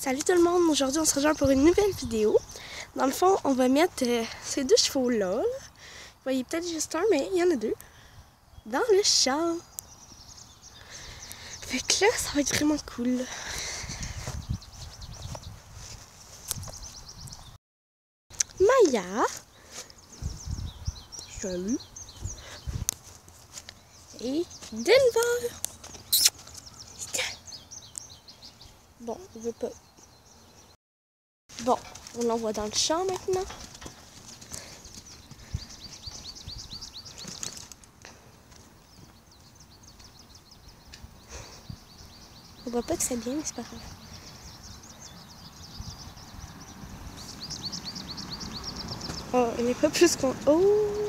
Salut tout le monde, aujourd'hui on se rejoint pour une nouvelle vidéo. Dans le fond, on va mettre ces deux chevaux-là. Vous voyez peut-être juste un, mais il y en a deux. Dans le champ. Fait que là, ça va être vraiment cool. Maya. Salut. Et Denver. Bon, il veut pas. Bon, on l'envoie dans le champ maintenant. On voit pas très bien, mais c'est pas grave. Oh, elle n'est pas plus qu'on... Oh!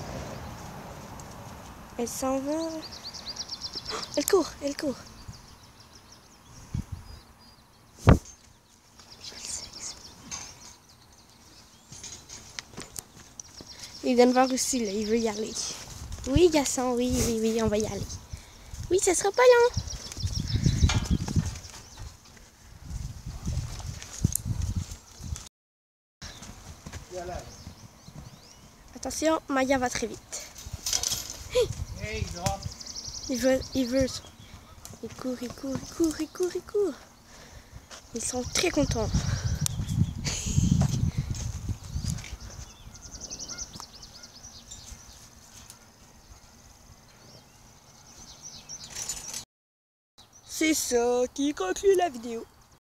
Elle s'en va. Oh, elle court, elle court. Je le sais. Et Denver aussi, là, il veut y aller. Oui, Gaston, oui, on va y aller. Oui, ça sera pas long. Attention, Maya va très vite. Hey, drop. Il veut. Il court. Ils sont très contents. C'est ça qui conclut la vidéo.